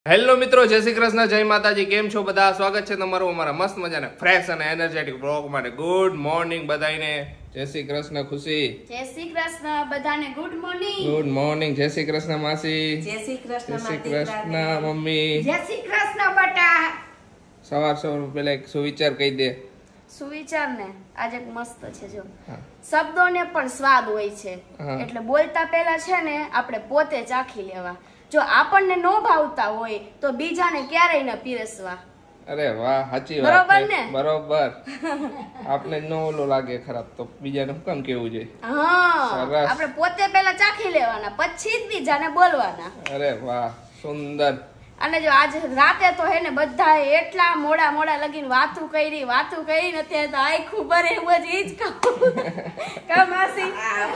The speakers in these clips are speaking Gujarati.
હેલો મિત્રો, જય શ્રી કૃષ્ણ, જય માતાજી. કેમ છો બધા? સ્વાગત છે તમારું અમારા મસ્ત મજાના ફ્રેશ અને એનર્જેટિક બ્લોગ માટે. ગુડ મોર્નિંગ બધાને. જય શ્રી કૃષ્ણ ખુશી. જય શ્રી કૃષ્ણ બધાને. Good morning. Good morning. જય શ્રી કૃષ્ણ માસી. જય શ્રી કૃષ્ણ. જય શ્રી કૃષ્ણ મમ્મી. જય શ્રી કૃષ્ણ બટા. સવાર પહેલા એક સુવિચાર કહી દે. સુવિચાર ને આજે મસ્ત છે. જો શબ્દોને પણ સ્વાદ હોય છે, એટલે બોલતા પહેલા છે ને આપણે પોતે ચાખી લેવા. જો આપણને નો ભાવતા હોય તો બીજાને ક્યારેય ન પીરસવા. અરે વાહ, સાચી વાત. બરોબર ને? બરોબર. આપને નો ઓલો લાગે ખરાબ તો બીજાને શું કામ કેવું જોઈએ? હા, આપણે પોતે પહેલા ચાખી લેવાના, પછી જ બીજાને બોલવાના. અરે વાહ, સુંદર. અને જો આજ રાતે તો હે ને બધા એટલા મોડા લગીને વાતું કરી ને અત્યારે તો આખું ભરે એમ જ ઈ જ કા માસી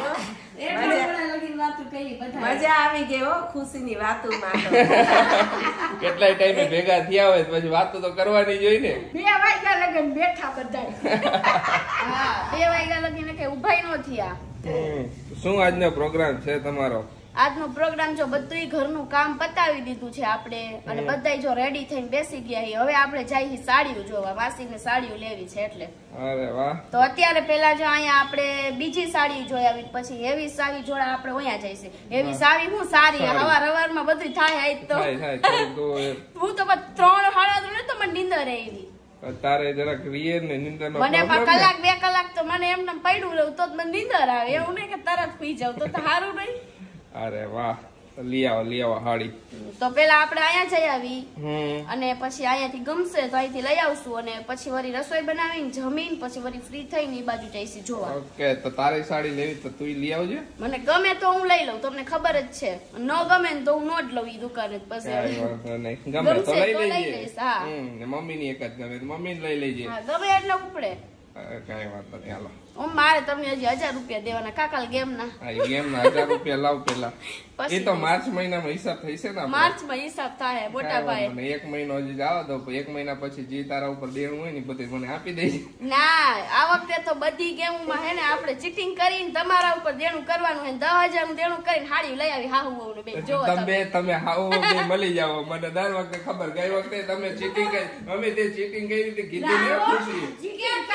મજા આવી ગઈ હો ખુશીની વાતોમાં. કેટલાય ટાઈમે ભેગા થયા હોય પછી વાતો તો કરવાની જ હોય ને. 2 વાગ્યા લગીને બેઠા બધા. હા, 2 વાગ્યા લગીને કે ઉભાઈ નો થયા. શું આજનો પ્રોગ્રામ છે તમારો? આજનો પ્રોગ્રામ જો બધુંય ઘરનું કામ પતાવી દીધું છે આપણે, અને બધાય જો રેડી થઈને બેસી ગયા. હવે આપણે જઈએ સાડીઓ જોવા, માસીને સાડીઓ લેવી છે એટલે. અરે વાહ. તો અત્યારે પેલા જો અહીંયા આપણે બીજી સાડી જોઈ આવી, પછી એવી સાડી જોડા આપણે અહીંયા જઈશે. એવી સાડી હું સારી હવારમાં બધું થાય. આજ તો હું તો 3-3:30 તો મને નીંદર આવી. તારે જરાક રિયર ને નીંદર નો મને કલાક 2 કલાક તો મને એમને પડ્યું રહું તો મને નીંદર આવે. એવું નહીં કે તરત સુઈ જાવ તો સારું નહીં. અરે વાહ, લઈ આવો હાડી. તો પેલા આપણે અહીંયા જઈ આવી, અને પછી અહીંયાથી ગમશે તો અહીંથી લઈ આવશું, અને પછી વળી રસોઈ બનાવીને જમીન પછી વળી ફ્રી થઈને એ બાજુ જઈશું જોવા. ઓકે, તો તારી સાડી લેવી તો તું લઈ આવજે. મને ગમે તો હું લઈ લઉં, તમને ખબર જ છે. ન ગમે ને તો હું નો જ લઉં ઈ દુકાને. પછી ગમે તો લઈ લઈશ. હા, મમ્મી ની એક જ ગમે તો મમ્મી લઈ લેજે. હા, ગમે એટલે ઉપડે. કઈ વાત નહીં. હાલો, મારે તમને હજી 1000 રૂપિયા દેવાના કાકાલ ગેમ ના. ગેમ ના 1000 રૂપિયા લાવ પેલા. એ તો માર્ચ મહિનામાં હિસાબ થઈશે ને. માર્ચ માં હિસાબ થાય મોટા ભાઈ. મને 1 મહિનો હજી જાવ દો, 1 મહિના પછી જે તારા ઉપર દેણું હોય ને બધું મને આપી દેજે. ના, આ વખતે તો બધી ગેમમાં હે ને આપણે ચીટિંગ કરીને તમારા ઉપર દેણું કરવાનું હે. 10,000 નું દેણું કરીને હાડી લઈ આવી હાહુ વહુ ને બે. જો તમે હાહુ બે મળી જાવ. મને દર વખતે ખબર, ગઈ વખતે તમે ચીટિંગ કરી. અમે તે ચીટિંગ કરી તે કીધું ને ખુશી.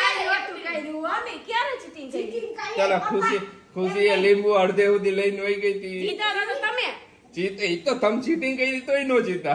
ચાલો ખુશી એ લીંબુ અડધે સુધી લઈને વહી ગઈ હતી. જીતે ઈ તો તમે ચીટિંગ કરી તોય નો જીતા.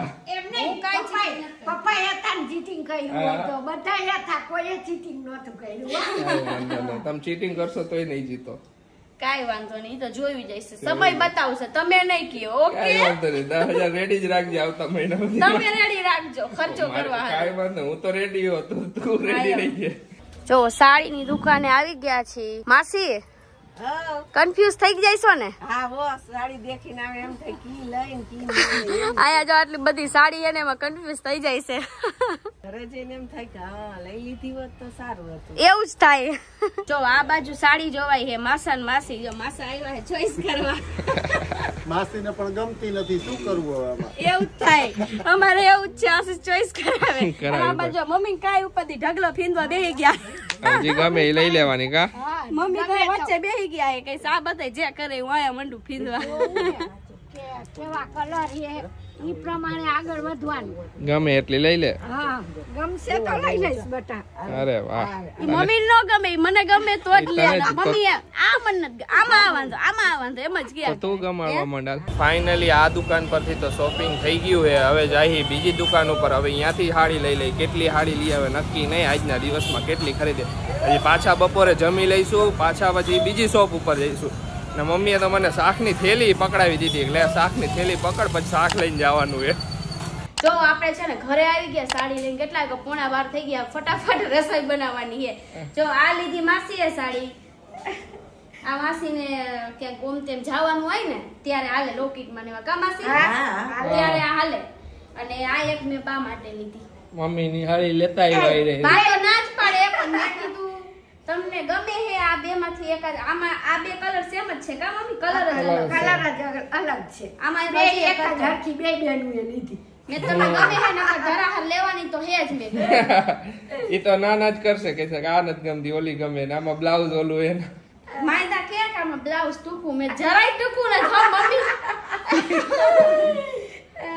પપ્પા હતા ને ચીટિંગ કર્યું તો બધા હતા, કોઈ ચીટિંગ નહોતું કર્યું. તમે ચીટિંગ કરશો તોય નહીં જીતો. કાઈ વાંધો નહીં, તો જોઈ જઈશે, સમય બતાવશે. તમે નહીં કયો. ઓકે, કાઈ વાંધો નહીં. 10,000 રેડી જ રાખજે આવતા મહિનામાં. તમે રેડી રાખજો ખર્ચો કરવા. કાઈ વાંધો, હું તો રેડી હો, તું રેડી રહી. જો સાડી ની દુકાને આવી ગયા છે. માસી કન્ફ્યુઝ થઈ જઈશો ને? હા, વો સાડી દેખીને આવે એમ થાય કી લઈને કી નહીં. આયા જો આટલી બધી સાડી એને એમાં કન્ફ્યુઝ થઈ જાય છે. ઘરે જઈને એમ થાય કે હા લઈ લીધી હોત તો સારું હતું. એવું જ થાય. જો આ બાજુ સાડી જોવાય છે. માસા ને માસી, જો માસા આવ્યા છે ચોઈસ કરવા. માસીને પણ ગમતી નથી, શું કરવું હવે આમાં? એવું જ થાય અમારે, એવું જ છે. આશીષ ચોઈસ કરાવે. આ બાજુ મમ્મી કાઈ ઉપરથી ઢગલો ફીંદવા બેહી ગયા. જે ગમે એ લઈ લેવાની. કા મમ્મી કઈ વચ્ચે બેહી ગયા હે, કઈ સા બતાય જે કરે હું આયા મંડું ફીંદવા. કેવા કલર છે ઈ પ્રમાણે આગળ વધવાનું. ગમે એટલી લઈ લે. હા, ગમશે તો લઈ લઈશ બેટા. અરે વાહ. મમ્મી નો ગમે, મને ગમે તો જ લે. મમ્મી આ મને આમાં આવવાનું, આમાં આવવાનું એમ જ ગયા. તું ગમાવા માંડાલ. ફાઇનલી આ દુકાન પરથી તો શોપિંગ થઈ ગયું છે. હવે જઈ બીજી દુકાન ઉપર. હવે અહીંયાથી હાડી લઈ લઈ. કેટલી હાડી લઈ આવે નક્કી નહીં. આજના દિવસમાં કેટલી ખરીદે. હજી પાછા બપોરે જમી લઈશું, પાછા પછી બીજી શોપ ઉપર જઈશું. ને મમ્મીએ તો મને શાકની થેલી પકડાવી દીધી. એટલે શાકની થેલી પકડ પછી શાક લઈને જવાનું છે. જો આપણે છે ને ઘરે આવી ગયા સાડી લઈને. કેટલા 11:15 થઈ ગયા. ફટાફટ રસોઈ બનાવવાની છે. જો આ લીધી માસીએ સાડી. આ માસીને ક્યાંક ગોમ તેમ જવાનું હોય ને ત્યારે હાલે લોકેટમાં ને કા માસી ત્યારે આ હાલે. અને આ એક મેં બા માટે લીધી. મમ્મી ની હાડી લેતા આવ્યા. ભાઈઓ ના જ પાડે, પણ મેં કીધું તમને ગમે હે આ બે માંથી એક. આમાં આ બે કલર સેમ જ છે કા મમ્મી? કલર જ અલગ છે. આમાં બે એક જ હરખી બે બેનું એ લીધી. મેં તમને ગમે હે ને ધરાહર લેવાની તો હે જ મેં. ઈ તો નાના જ કરશે કે આ નથી ગમતી, ઓલી ગમે. આમાં બ્લાઉઝ ઓલું હે ને. માયદા કે આમાં બ્લાઉઝ ટૂંકું, મેં જરાય ટૂંકું ને થો મમ્મી.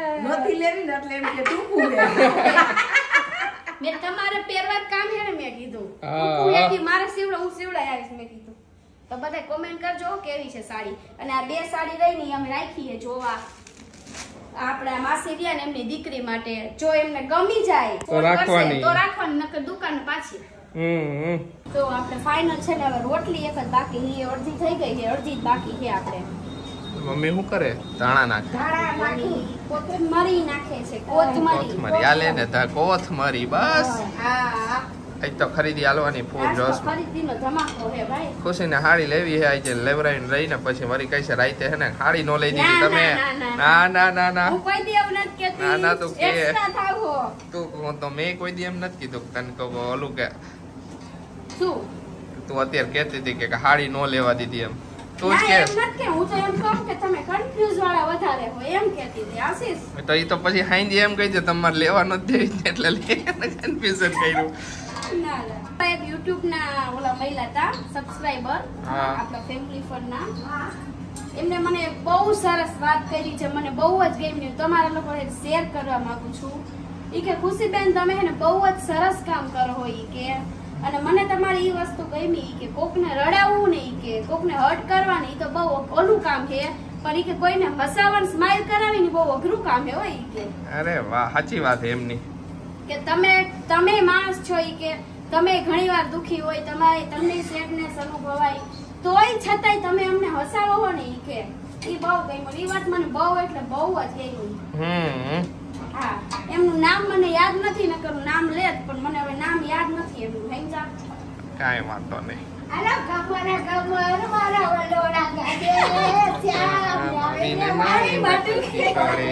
નથી લેવી ને એટલે એમ કે ટૂંકું લે. મેં તમારે પહેરવા જ કામ હે ને મેં કીધું હા. ટૂંકું એથી મારે સીવડા હું સીવડાઈ આવીશ મેં કીધું. તો બધા કોમેન્ટ કરજો કેવી છે સાડી. અને આ 2 સાડી રહી ને અમે રાખી છે જોવા આપણા માસી રહ્યા ને એમની દીકરી માટે. જો એમને ગમી જાય તો રાખવાની. તો રાખવાની, નકર દુકાન પાછી. તો આપણે ફાઇનલ છે ને હવે રોટલી એક જ બાકી છે, અડધી થઈ ગઈ છે, અડધી જ બાકી છે. આપણે મમ્મી શું કરે? ધાણા નાખ. ધાણા નાખી. કોથમરી નાખે છે, કોથમરી. કોથમરી આલે ને કોથમરી બસ. હા આજ તો ખરીદી આલવાની ફૂલ આજ તો જોશ. ખરીદીનો ધમાકો છે ભાઈ. ખુશીને હાડી લેવી છે આજે લેવરાઈને રહીને પછી વળી કઈ છે રાઈતે હે ને હાડી નો લઈ દીધી ના, તમે. ના, ના ના ના હું કોઈ દી એવું નથી કહેતી. ના, ના, તું કે. Extra થાવો. તું તો મેં કોઈ દી એમ નથી કીધું તને તો ઓલું કે શું? તું અત્યારે કહેતી હતી કે હાડી નો લેવા દીધી એમ તું જ ના, કે એમ નથી કે હું તો એમ કહું કે તમે કન્ફ્યુઝ વાળા વધારે હોય એમ કહેતી હતી આશીષ. તો એ તો પછી હાઈજી એમ કહી દે તમારે લેવા નથી દેવી એટલે કન્ફ્યુઝન કર્યું. ના ના એક YouTube ના ઓલા મહિલા હતા સબસ્ક્રાઇબર હા. આપણા ફેમિલી ફંડ ના. એમને મને બહુ સરસ વાત કરી છે, મને બહુ જ ગમ્યું. તમારા લોકોને શેર કરવા માંગુ છું. ઈ કે ખુશીબેન તમે હે ને બહુ જ સરસ કામ કરો હોય ઈ કે, અને મને તમારી ઈ વસ્તુ ગમી ઈ કે કોકને રડાવવું ને ઈ કે કોકને હર્ટ કરવાની ઈ તો બહુ ઓલું કામ છે, પણ ઈ કે કોઈને હસાવવાનું સ્માઈલ કરાવીને બહુ અઘરું કામ છે હોય ઈ કે. અરે વાહ સાચી વાત છે એમની કે તમે માણસ છો ઈ કે તમે ઘણીવાર દુખી હોય, તમને સેડનેસ અનુભવાય તોય છતાંય તમે અમને હસાવો હો ને ઈ કે ઈ બહુ ગમ્યું. ઈ વાત મને બહુ એટલે બહુ જ ગમ્યું. હા એમનું નામ મને યાદ નથી, નકર નામ લેત પણ મને હવે નામ યાદ નથી એમનું. સમજા? કાંઈ વાંધો નહીં. અરે ગમરા ગમર મારા વલોડા ગાજે શ્યામ મમ્મીને આવે મારી બાટુ અરે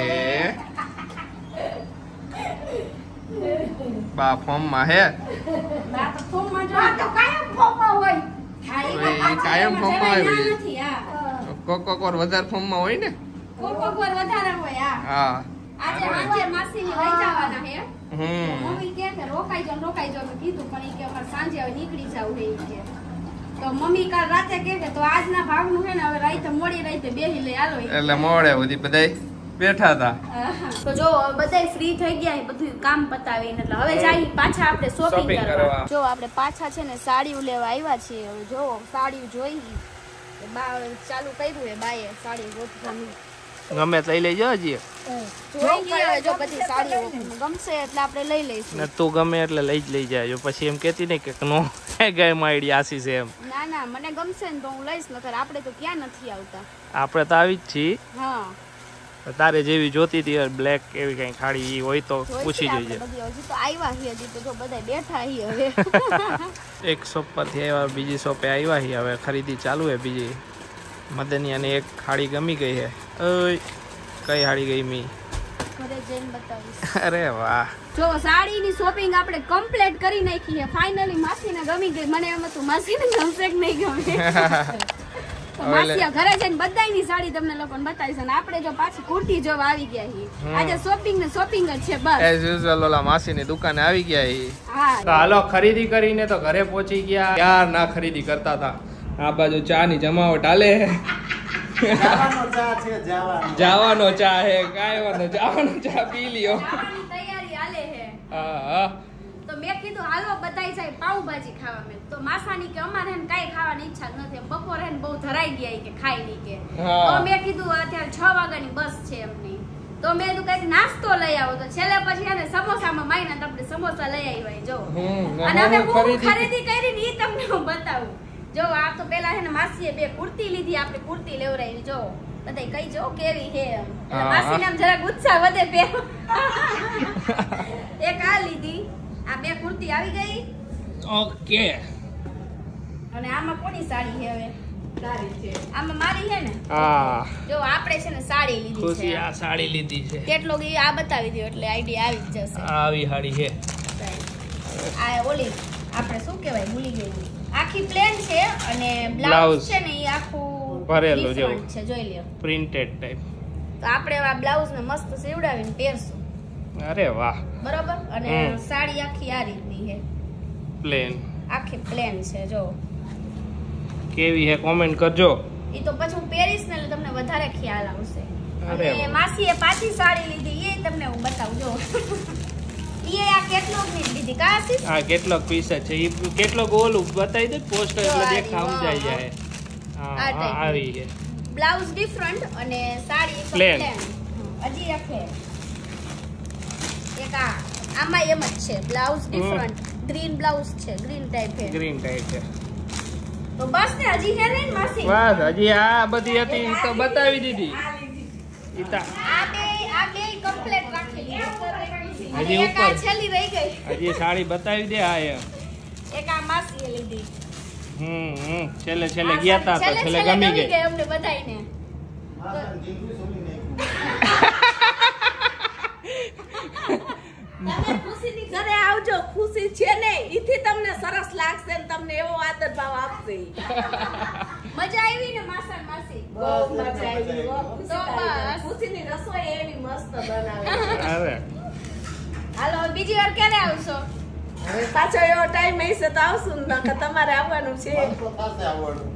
બા ફોર્મમાં હે બા તો ફોનમાં જો. આ તો કાયમ ફોમાં હોય. હા, ઈ એ વાત કાયમ એમાં ફોનમાં જરાય હોય. ના નથી. હા કોક વાર વધારે ફોર્મમાં હોય ને. કોક વાર વધારે હોય. હા હા આજે સાંજે માસીને લઈ જવાના હે. હમ મમ્મી કે રોકાઈ જાવ મેં કીધું પણ ઈ કે અમારે સાંજે હવે નીકળી જાવ હે ઈ કે. તો મમ્મી કાલ રાતે કે તો આજના ભાગનું છે ને હવે રાતે મોડી રાતે બેહી લઈ આલો ઈ. એટલે મોડે સુધી બધાય બેઠા હતા. તો જો બધાય ફ્રી થઈ ગયા બધું કામ પતાવીને એટલે હવે જાય પાછા આપણે શોપિંગ Shopping કરવા. કરવા. જો આપણે પાછા છે ને સાડીઓ લેવા આવ્યા છીએ. હવે જો સાડીઓ જોઈ બા ચાલુ કર્યું હે બાએ સાડી ગોતવાની. ગમે તો લઈ લેજો હજી. જોઈ ગઈ હવે જો બધી સાડીઓ ગમશે એટલે આપણે લઈ લઈશું. ને તું ગમે એટલે લઈ જ લઈ જાય પછી એમ કેતી ને કે નો ગઈ માઈડી આસી છે એમ. ના ના મને ગમશે ને તો હું લઈશ, નકર આપણે તો ક્યાં નથી આવતા. આપણે તો આવી જ છીએ. હા તારે જેવી જોતી હતી બ્લેક એવી કઈ ખાડી હોય તો પૂછી જોઈશે જોઈજે. આપણે બધી. હજી તો આવ્યા છીએ, હજી તો જો બધા બેઠા છીએ હવે. એક શોપ પરથી આવ્યા બીજી શોપે આવ્યા છીએ હવે ખરીદી ચાલુ છે બીજી. મદનિયાને એક ખાડી ગમી ગઈ છે. ઓય કઈ હાડી ગમી? ઘરે જઈને બતાવીશ. અરે વાહ જો સાડીની શોપિંગ આપણે કમ્પ્લીટ કરી નાખી છે ફાઇનલી. માસીને ગમી ગઈ. મને એમ હતું માસીને ગમશે કે નહીં ગમે. તો માસીયા ઘરે જઈને બધાયની સાડી તમને લોકોને બતાવીશ. અને આપણે જો પાછી કુર્તી જોવા આવી ગયા છીએ. આજે શોપિંગ ને શોપિંગ જ છે બસ. એઝ યુઝ્યુઅલ ઓલા માસીની દુકાને આવી ગયા ઈ. હા તો હાલો ખરીદી કરીને તો ઘરે પહોંચી ગયા. યાર ના ખરીદી કરતા હતા. આ બાજુ ચા ની જમાવટ હાલે. જવાનો ચા છે જવાનો. જાવાનો ચા હે કાંઈ વાંધો જાવાનો ચા પી લ્યો. ખાવાની તૈયારી હાલે છે. હા તો મેં કીધું હાલો બધાય જાય પાઉંભાજી ખાવા. મેં તો માસાની કે અમારે હે ને કાંઈ ખાવાની ઈચ્છા જ નથી. બપોરે હે ને બહુ ધરાઈ ગયા ઈ કે ખાઈ નહીં કે. હા. તો મેં કીધું અત્યારે 6 વાગ્યાની બસ છે એમની. તો મેં કીધું કઈક નાસ્તો લઈ આવો. તો છેલ્લે પછી એને સમોસામાં માઈને તો આપણે સમોસા લઈ આવ્યા જો. અને હવે હું ખરીદી કરી ને ઈ તમને હું બતાવું. જો આ તો પેલા હે ને માસીએ 2 કુર્તી લીધી. આપણે કુર્તી લેવરાવી જો બધાય કઈ જો કેવી હે એમ. એટલે હા. માસીને આમ જરાક ઉત્સાહ વધે પહેરવા. એક આ લીધી. આ 2 કુર્તી આવી ગઈ. ઓકે અને આમાં કોની સાડી છે હવે? સારી છે. આમાં મારી છે ને. હા જો આપણે છે ને સાડી લીધી ખુશી છે. આ સાડી લીધી છે. કેટલો આ બતાવી દો એટલે આઈડિયા આવી જ જશે. આવી સાડી છે. આ ઓલી આપણે શું કહેવાય ભૂલી ગઈ. આખી પ્લેન છે અને Blouse. બ્લાઉઝ છે ને એ આખું ભરેલું different જેવું. છે જોઈ લ્યો. Printed type. તો આપણે આ બ્લાઉઝ ને મસ્ત સીવડાવીને પહેરશું અરે વાહ બરોબર. અને હમ. સાડી આખી આ રીતની છે. પ્લેન આખી પ્લેન છે જો. કેવી હે કોમેન્ટ કરજો. એ તો પછી હું પહેરીશ ને એટલે તમને વધારે ખ્યાલ આવશે. અરે અને વાહ. માસીએ પાછી સાડી લીધી. એ તમને હું બતાવું જો ઈ આ કેટલોગ ની લીધી કા આશીષ હા કેટલોક પીસ છે ઈ કેટલોક ઓલું બતાવી દે પોસ્ટર એટલે દેખા સમજાઈ જાય હા હા આવી છે બ્લાઉઝ ડિફરન્ટ અને સાડી Plain. હજી રાખે એક આમાં એમ જ છે બ્લાઉઝ ડિફરન્ટ ગ્રીન બ્લાઉઝ છે ગ્રીન ટાઈપ છે ગ્રીન ટાઈપ છે તો બસ ને હજી હે ને માસી બસ હજી આ બધી હતી ઈ તો બતાવી દીધી ઈ તો આ બે કમ્પ્લીટ રાખેલી હજી એક આ ઉપર. છેલ્લી રહી ગઈ હજી સાડી બતાવી દે આ એક આ માસીએ લીધી છેલ્લે ગયા તા તો છેલ્લે ગમી ગઈ અમને બધાયને તમે ખુશીની ઘરે આવજો ખુશી છે ને ઈથી તમને સરસ લાગશે ને તમને એવો આદર ભાવ આપશે મજા આવી ને માસા માસી બહુ મજા આવી બહુ તો બસ. ખુશીની રસોઈ એવી મસ્ત બનાવે અરે હાલો હવે બીજી વાર ક્યારે આવશો હવે પાછો એવો ટાઈમ હશે તો આવશું ને નકર તમારે આવવાનું છે તો થશે આવડું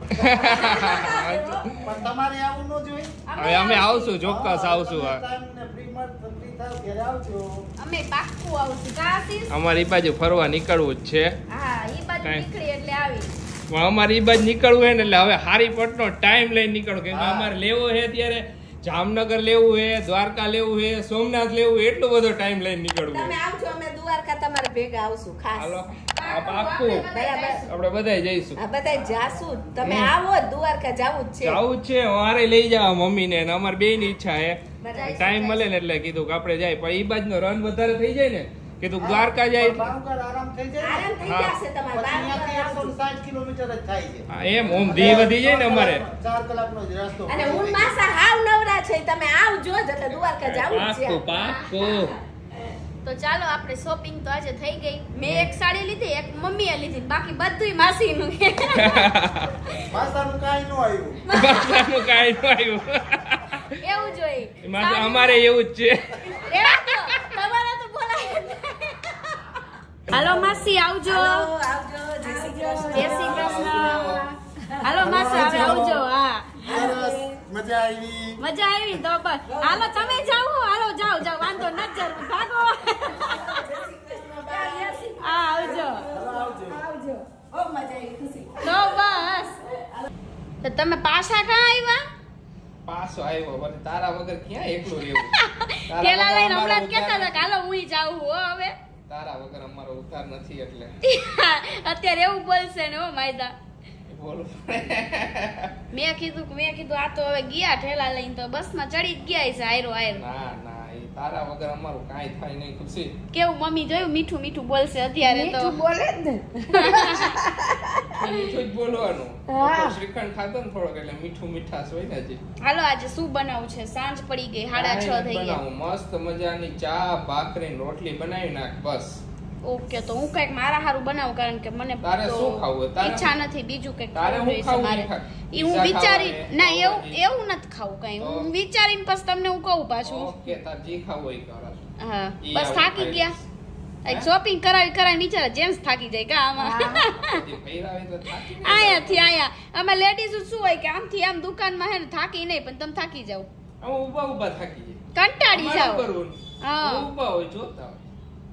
પણ તમારે આવું ન જોઈએ હવે અમે આવશું ચોક્કસ આવશું ફ્રી થાવ ત્યારે આવજો અમે પાક્કું આવશું કા આશીષ અમારી બાજુ ફરવા નીકળવું જ છે હા ઈ બાજુ કાંઈ. નીકળી એટલે આવી પણ અમારે ઈ બાજુ નીકળવું હોય ને એટલે હવે હારી પટનો ટાઈમ લઈને નીકળવું કેમ કે અમારે લેવો છે ત્યારે જામનગર લેવું છે દ્વારકા લેવું છે સોમનાથ લેવું છે, એટલો બધો ટાઈમ લઈને નીકળવું તમે છે આવજો અમે દ્વારકા તમારે ભેગા આવશું ખાસ હાલો આ પાક્કું બરાબર આપણે બધાય જઈશું આ બધા જાશું તમે આવો દ્વારકા જાવું જ છે આવું જ છે મારે લઈ જવા મમ્મીને ને અમારે બેયની ઈચ્છા છે બરાબર. ટાઈમ મળે ને એટલે કીધું કે આપણે જાય પણ ઈ બાજુનો રન વધારે થઈ જાય ને કીધું દ્વારકા જાય એટલે બાળુકર આરામ થઈ જાય આરામ થઈ હા. જશે તમારે પછી દ્વારકા આવજો. અહીંયાથી 160 કિલોમીટર જ થાય છે હા, એમ ઓમ ધી વધી જાય ને અમારે 4 કલાકનો જ રસ્તો અને હું માસા હાવ નવરા છે તમે આવજો જ એટલે દ્વારકા જાવું જ છે પાક્કું તો ચાલો આપણે શોપિંગ તો આજે થઈ ગઈ મેં એક સાડી લીધી એક મમ્મીએ લીધી બાકી બધુંય માસીનું છે માસાનું કાંઈ ન આવ્યું ભાષાનું કાંઈ ન આવ્યું એવું જોઈએ એમાં તો અમારે એવું જ છે તમારે તો બોલાય જ નહીં. હાલો માસી આવજો આવજો જય શ્રી કૃષ્ણ જય શ્રી કૃષ્ણ હાલો માસી હવે આવજો હા સરસ મજા આવી મજા આવી તો બસ હાલો તમે જાઓ હાલો જાઓ જાઓ વાંધો નજર ભાગો હા આવજો બહુ મજા આવી ખુશી તો બસ તો તમે પાછા ક્યાં આવ્યા પાછો આવ્યો વળી તારા વગર ક્યાં એકલો રહેવું પેલા લઈને હમણાં જ કહેતા હતા કે હાલો હું જાઉં હો હવે તારા વગર અમારો ઉતાર નથી એટલે અત્યારે એવું બોલશે ને હો માયદા બોલો મેં કીધું આ તો હવે ગયા ઠેલા લઈને તો બસમાં ચડી જ ગયા છે આયરો આયરો ના ના એ તારા વગર અમારું કાંઈ થાય નહીં ખુશી કેવું મમ્મી જોયું મીઠું મીઠું બોલશે અત્યારે તો બોલે જ ને મીઠું જ બોલવાનું તો શ્રીખંડ ખાતો ને થોડોક એટલે મીઠું મીઠાશ હોય ને હજી હાલો આજે શું બનાવું છે સાંજ પડી ગઈ 6:30 થઈ ગયા બનાવું મસ્ત મજાની ચા ભાખરી ને રોટલી બનાવી નાખ બસ ઓકે તો હું કઈક મારા હારું બનાવું કારણ કે મને તારે તો શું ખાવું હોય? તારે ઈચ્છા નથી બીજું કઈક તારે ખાવું હું જોઈએ છે ખાવું મારે ઈ ખા. ઈ હું પીઝા વિચારી ખાવા ના હે, એવું નથી ખાવું કઈ તો? હું વિચારીને પછી તમને હું કહું પાછું ઓકે તાર જી ખાવું હોય કરો હા ઈ બસ આવું થાકી ખાઈ ગયા શોપિંગ કરાવી બિચારા જેન્ટ્સ થાકી જાય કા આમાં હજી ભૈરાવે તો થાકી જાય. અહીંયા અમે લેડીઝ શું હોય કે આમથી આમ દુકાનમાં હે ને થાકી નહીં પણ તમે થાકી જાવ આમ ઊભા ઊભા થાકી જાય કંટાળી અમારે જાવ શું કરવું? હા. ઊભા હોય જોતા હોય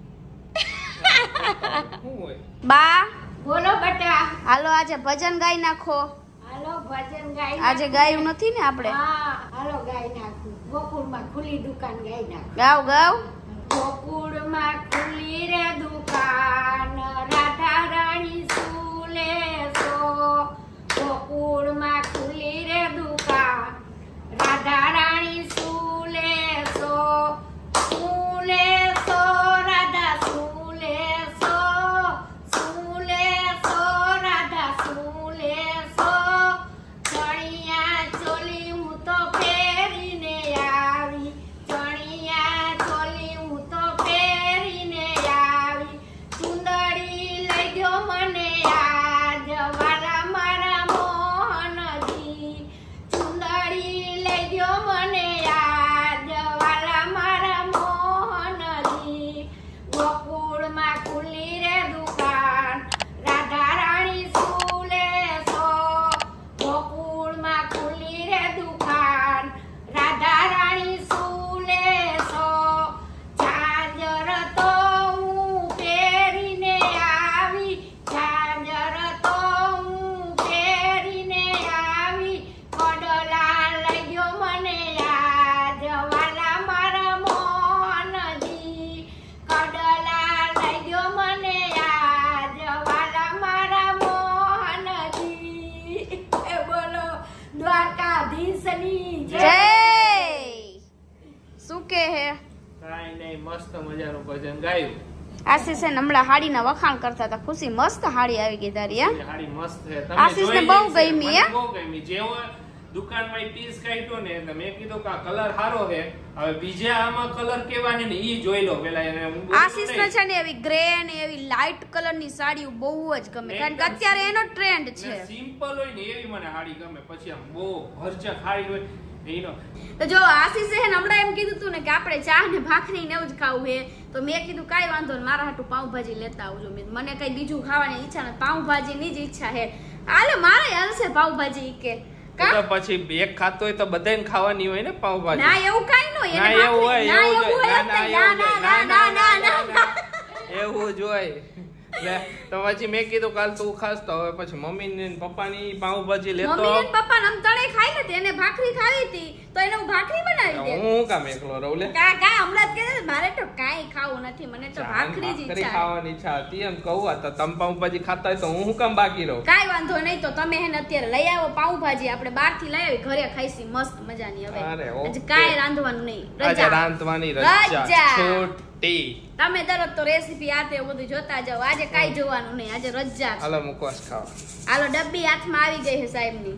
શું હોય બા બોલો બેટા હાલો આજે ભજન ગાઈ નાખો હાલો ભજન ગાઈ આજે ગાયું નથી ને આપણે હા હાલો ગાઈ નાખું ગોકુળમાં ખુલ્લી દુકાન ગાઈ નાખું ગાવ ગાવ ગોકુળમાં ખુલ્લી રે દુકાન રાધા રાણી સુલે સો ગોકુળમાં ખુલ્લી રે દુકાન રાધા રાણી સુલે સો રાધા સુલે સો રાધા સુલે સો ચણિયા ચોલી હું તો ફેરીને આવી ચણિયા ચોલી મસ્ત મજાનું ભજન ગાયું. આશીષ છે ને હમણાં હાડીના વખાણ કરતા હતા. ખુશી મસ્ત હાડી આવી ગઈ તારી. એ હાડી મસ્ત છે. તમે આશીષને જોઈ બહુ લેજો. ગમી, હે? મને બહુ ગમી. જેવો દુકાનમાં ઈ પીસ કાઢ્યો ને એટલે મેં કીધું કે આ કલર સારો છે. હવે બીજા આમાં કલર કેવા છે ને ઈ જોઈ લો પેલા એને. આશીષને છે ને એવી ગ્રે ને એવી લાઇટ કલરની સાડીઓ બહુ જ ગમે, કારણ કે અત્યારે એનો ટ્રેન્ડ છે. સિમ્પલ હોય ને એવી મને હાડી ગમે. પછી આમ બહુ ભરચક હાડી હોય એનો. તો જો આશીષે હે ને હમણાં એમ કીધું તું ને કે આપણે ચા ને ભાખરી ને એવું જ ખાવું છે, તો મેં કીધું કાંઈ વાંધો નહીં, મારા હાટું પાઉંભાજી લેતા આવજો. મને કઈ બીજું ખાવાની ઈચ્છા નથી, પાઉંભાજીની જ ઈચ્છા છે. હાલે મારે હાલશે પાઉંભાજી કે તો પછી એક ખાતો હોય તો બધાને ખાવાની હોય ને પાઉંભાજી. ના એવું કાઈ ન હોય. ના એવું હોય, એવું જ હોય. તો પછી મેં કીધું કાલ તું ખાસ, તો હવે પછી મમ્મી ને પપ્પાની પાઉંભાજી લેતો. મમ્મી ને પપ્પા ને તળે ખાઈ ને તેને ભાખરી ખાવી હતી તો એને હું ભાખરી બનાવી દે. હું કામ એકલો રહું લે. કા હમણાં જ કહે મારે તો કાઈ ખાવું નથી, મને તો ભાખરી જ ઈચ્છા ખાવાની ઈચ્છા હતી. એમ કહું તો તમે પાઉંભાજી ખાતા હોય તો હું કામ બાકી રહું. કાઈ વાંધો નહીં, તો તમે હે ને અત્યારે લઈ આવો પાઉંભાજી, આપણે બહાર થી લઈ આવી ઘરે ખાઈસી મસ્ત મજાની. હવે આજે કાઈ રાંધવાનું નહીં, આજે રાંધવાની રજા છૂટી. તમે દરરોજ તો રેસીપી આતે બધું જોતા જાવ, આજે કાઈ જોવાનું નહીં, આજે રજા છે. હાલો મુકવાસ ખાવા. હાલો ડબ્બી હાથમાં આવી ગઈ છે સાહેબની.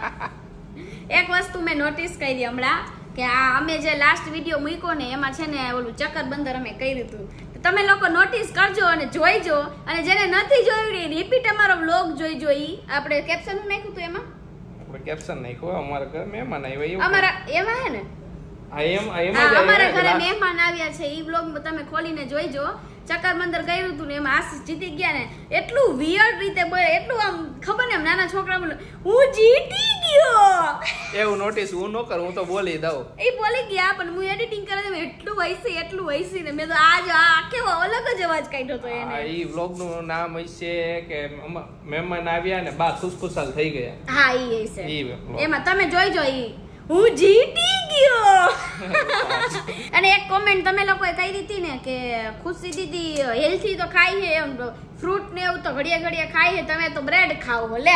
એક વસ્તુ મેં નોટિસ કરી હમણાં કે આ અમે જે લાસ્ટ વિડીયો મૂક્યો ને એમાં છે ને ઓલું ચક્કર બંદર અમે કર્યું હતું. તમે લોકો નોટિસ કરજો અને જોઈજો, અને જેને નથી જોયું એ રિપીટ અમારો વ્લોગ જોઈજો. ઈ આપણે કેપ્શન નાખ્યું હતું એમાં, આપણે કેપ્શન નાખ્યું. અમારા ઘરે મહેમાન આવ્યા અમારા એમાં હે ને અમારા ઘરે મહેમાન આવ્યા છે, ઈ વ્લોગ તમે ખોલીને જોઈજો. ચક્કર બંદર કર્યું હતું ને એમાં આશીષ જીતી ગયા ને એટલું વિયર્ડ રીતે બોલે, એટલું આમ ખબર ને નાના છોકરા બોલે હું જીતી ગયો એવું. નોટિસ હું ન કરું, હું તો બોલી દઉં. એ બોલી ગયા પણ હું એડિટિંગ કરે એટલું વૈસી ને મેં તો આજ આ કેવો અલગ જ અવાજ કાઢ્યો તો એને. ઈ વ્લોગ નું નામ હશે કે મહેમાન આવ્યા ને બા ખુશખુશાલ થઈ ગયા. હા ઈ છે, એમાં તમે જોઈજો ઈ હું જીતી ગયો. અને એક કોમેન્ટ તમે લોકોએ કહી દીધી ને કે ખુશી દીદી હેલ્થી તો ખાઈ છે, એમ ફ્રૂટ ને એવું તો ઘડિયા ખાઈ છે, તમે તો બ્રેડ ખાઓ. લે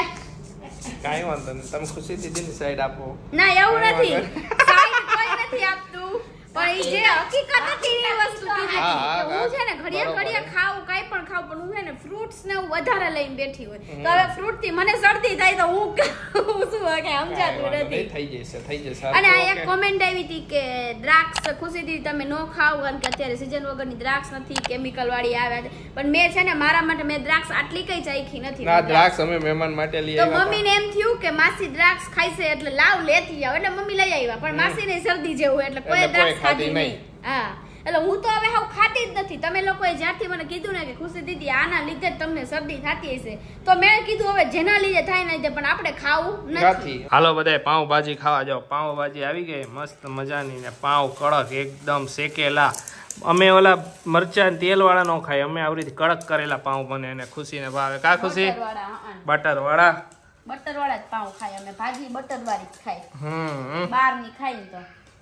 કાઈ વાંધો નહીં, તમે ખુશી દીદીની સાઈડ આપો. ના એવું નથી, સાઈડ કોઈ નથી આપતું, પણ ઈ જે હકીકત હતી એ વસ્તુ કીધી હું છે ને ઘડિયા ખાઉં કાઈ પણ ખાઉં, પણ હું છે ને ફ્રૂટ્સ ને હું વધારે લઈને બેઠી હોય તો હવે ફ્રૂટ થી મને શરદી થાય તો હું શું કે સમજાતું નથી. થઈ જશે. અને આ એક કોમેન્ટ આવી હતી કે દ્રાક્ષ ખુશી દીદી તમે નો ખાવ, કારણ કે અત્યારે સીઝન વગરની દ્રાક્ષ નથી, કેમિકલ વાળી આવે. પણ મેં છે ને મારા માટે મેં દ્રાક્ષ આટલી કઈ ચાખી નથી. ના દ્રાક્ષ અમે મહેમાન માટે લઈ આવ્યા. તો મમ્મીને એમ થયું કે માસી દ્રાક્ષ ખાઈ છે એટલે લાવ લેતી આવ, એટલે મમ્મી લઈ આવ્યા. પણ માસીને શરદી જેવું એટલે કોઈ દ્રાક્ષ ખાધી નહીં. હા એટલે હું તો હવે હાવ ખાતી જ નથી. તમે લોકોએ જ્યારથી મને કીધું ને કે ખુશી દીદી આના લીધે જ તમને શરદી થતી હશે, તો મેં કીધું હવે જેના લીધે થાય ને પણ આપણે ખાવું નથી. હાલો બધાય પાઉંભાજી ખાવા જાઓ. પાઉંભાજી આવી ગઈ મસ્ત મજાની ને પાઉં કડક એકદમ શેકેલા. અમે ઓલા મરચાં તેલ વાળા નો ખાય, અમે આવી રીતે કડક કરેલા પાઉં બને અને ખુશીને ભાવે. કા ખુશી? બટર વાળા જ પાઉં ખાય અમે, ભાજી બટર વાળી જ ખાય, બહાર ની ખાય તો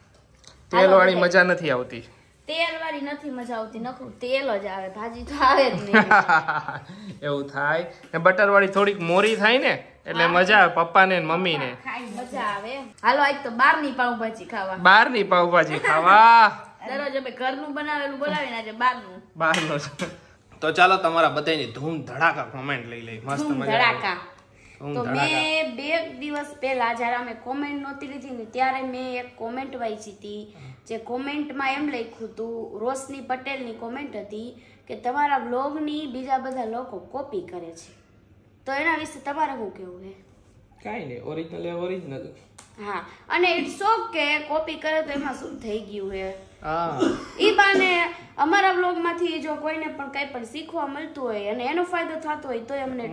તેલ વાળી મજા નથી આવતી. તેલ વાળી નથી મજા આવતી, નકરું તેલ જ આવે, ભાજી તો આવે જ નહીં. એવું થાય ને બટર વાળી થોડીક મોરી થાય ને એટલે મજા આવે પપ્પા ને મમ્મી ને મજા આવે. હાલો આજ તો બહારની પાઉંભાજી ખાવા, બહારની પાઉંભાજી ખાવા. દરરોજ અમે ઘરનું બનાવેલું બોલાવીને આજે બહારનું. તો ચાલો તમારા બધાની ધૂમ ધડાકા કોમેન્ટ લઈ લઈ. મસ્ત મજા. તો મેં 2 દિવસ પહેલા જયારે અમે કોમેન્ટ નહોતી લીધી ને ત્યારે મેં એક કોમેન્ટ વાંચી હતી, જે કોમેન્ટમાં એમ લખ્યું હતું, રોશની પટેલની કોમેન્ટ હતી કે તમારા વ્લોગની બીજા બધા લોકો કોપી કરે છે, તો એના વિશે તમારે શું કેવું છે? કાઈ નહીં, ઓરિજિનલ. હા, અને ઇટ્સ ઓકે કોપી કરે તો એમાં શું થઈ ગયું છે? હા, ઈ બાને અમારા વ્લોગ માંથી જો કોઈને પણ કઈ પણ શીખવા મળતું હોય અને એનો ફાયદો થતો હોય તો અમને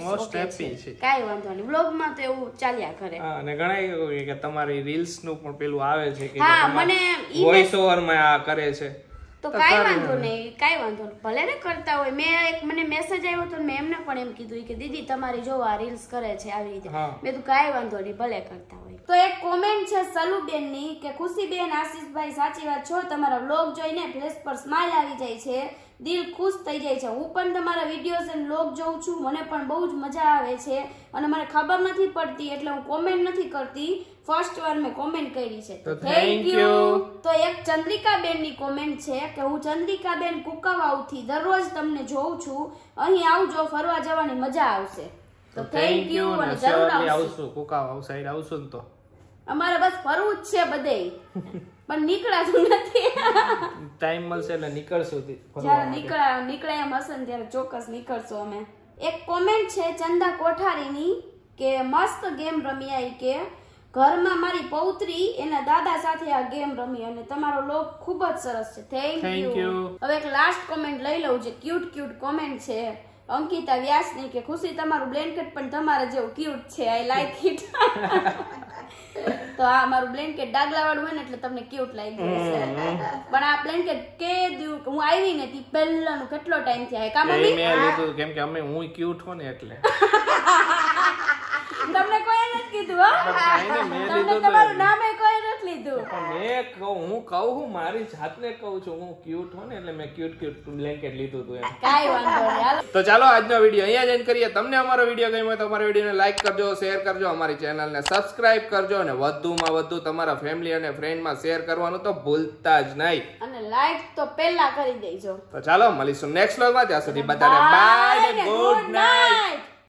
કાઈ વાંધો નહીં, વ્લોગ માં તો એવું ચાલ્યા કરે. અને ઘણા એવું કે તમારી રીલ્સ નું પણ પેલું આવે છે કે હા, મને વોઇસ ઓવર માં આ કરે છે, તો કાઈ વાંધો નહીં, ભલે ને કરતા હોય. મને મેસેજ આવ્યો તો મેં એમને પણ એમ કીધું કે દીદી તમારી જો આ રીલ્સ કરે છે આવી રીતે, મેં તો કાઈ વાંધો નહીં, ભલે કરતા હોય. તો એક કોમેન્ટ છે સલુબેન ની કે ખુશીબેન આશીષભાઈ સાચી વાત છો, તમારા વ્લોગ જોઈને ફેસ પર સ્માઈલ આવી જાય છે, દિલ ખુશ થઈ જાય છે. હું પણ તમારા વિડીયોઝ અને વ્લોગ જોઉં છું, મને પણ બહુ જ મજા આવે છે અને મને ખબર નથી પડતી એટલે હું કોમેન્ટ નથી કરતી. ફર્સ્ટ વાર મેં કોમેન્ટ કરી છે, તો થેન્ક thank યુ. you. તો એક ચંદ્રિકાબેન ની કોમેન્ટ છે કે હું ચંદ્રિકાબેન કુકાવાવથી દરરોજ તમને જોઉં છું, અહીં આવજો, ફરવા જવાની મજા આવશે. તો થેન્ક યુ અને જરૂર આવશું. આવશું કુકાવા સાઈડ આવશું ને તો અમારે બસ ફરવું જ છે બધે પણ નીકળાતું નથી. ટાઈમ મળશે એટલે નીકળશું જ્યારે નીકળે એમ હશે ને ત્યારે ચોક્કસ નીકળશું અમે. એક કોમેન્ટ છે ચંદા કોઠારીની કે મસ્ત ગેમ રમી આવી, કે ઘરમાં મારી પૌત્રી એના દાદા સાથે આ ગેમ રમી અને તમારો લોગ ખૂબ જ સરસ છે. Thank you. હવે એક લાસ્ટ કોમેન્ટ લઈ લઉં, જે ક્યુટ કોમેન્ટ છે અંકિતા વ્યાસની કે ખુશી તમારું બ્લેન્કેટ પણ તમારા જેવું ક્યુટ છે, આઈ લાઈક ઇટ. તો આ મારું બ્લેન્કેટ ડાગલા વાળું હોય ને એટલે તમને ક્યુટ લાગ્યું હશે. પણ આ બ્લેન્કેટ કે હું આવી ને તી પહેલાનું કેટલો ટાઈમ થયા કામ મેં લીધું કેમ કે અમે હું ક્યુટ હો ને એટલે તમને કોઈ નથી કીધું હો, તમને તમારું નામે કોઈ નથી લીધું. હું કહું મારી જાતને કહું છું હું ક્યુટ હો ને એટલે મેં ક્યુટ બ્લેન્કેટ લીધું હતું એમ. કાઈ વાંધો નહીં. હાલો તો ચાલો આજનો વિડીયો અહીંયા જ એન્ડ કરીએ. તમને અમારો વિડીયો ગમ્યો હોય તો અમારા વિડીયોને લાઈક કરજો, શેર કરજો, અમારી ચેનલને સબસ્ક્રાઇબ કરજો અને વધુમાં વધુ તમારા ફેમિલી અને ફ્રેન્ડમાં શેર કરવાનું તો ભૂલતા જ નહીં. અને લાઈક તો પહેલા કરી દેજો. તો ચાલો મળીશું નેક્સ્ટ વ્લોગમાં. ત્યાં સુધી બધાને બાય અને ગુડ નાઇટ.